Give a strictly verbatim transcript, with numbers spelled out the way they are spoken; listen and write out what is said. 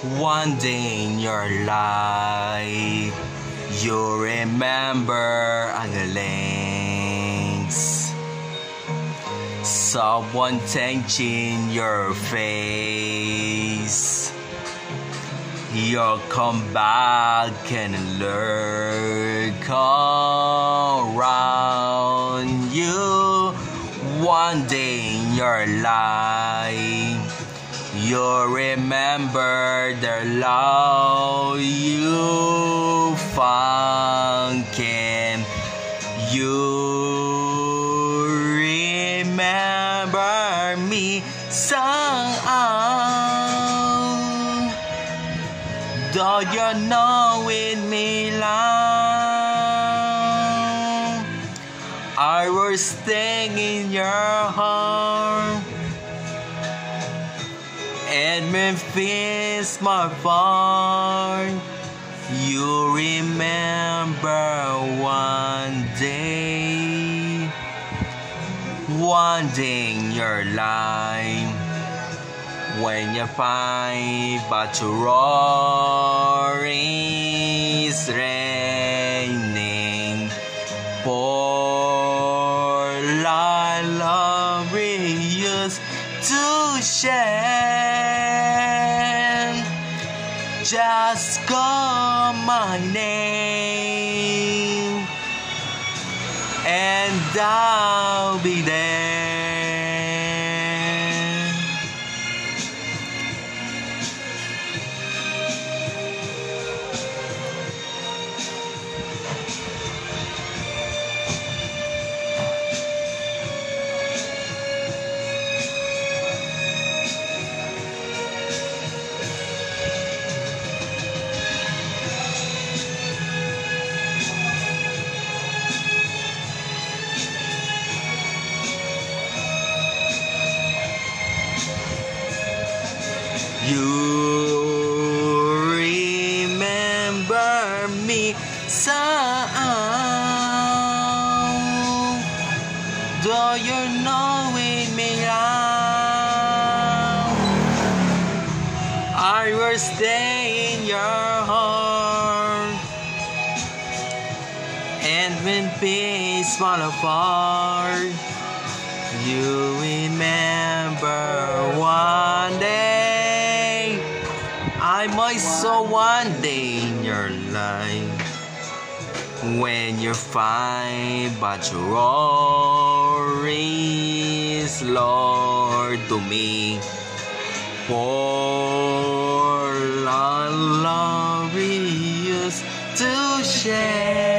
One day in your life, you remember a glimpse. Someone changing your face. You'll come back and look around you. One day in your life, you'll remember the love you found. Can you remember me somehow? Though you're not with me long, I will stay in your heart. And Memphis, my farm, you remember one day, one day in your life, when you find but roar is raining, for I love we used to share. Just call my name and I'll be there. You remember me somehow, though you're not with me now. I will stay in your heart, and when peace fall apart, you remember one day. I might saw one day in your life, when you find but your all is Lord to me. For our love we used to share.